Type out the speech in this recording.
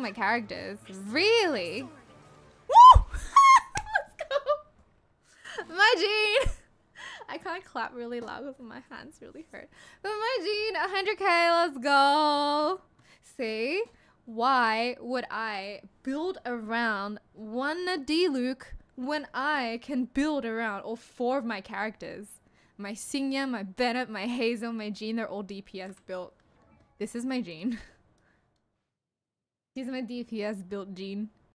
my characters. Really? Woo! Let's go! My Jean! I can't clap really loud because my hands really hurt. But my Jean, 100k, let's go! See? Why would I build around one D-Luke when I can build around all 4 of my characters? My Xingyan, my Bennett, my Hazel, my Jean, they're all DPS built. This is my Jean. He's my DPS built Jean.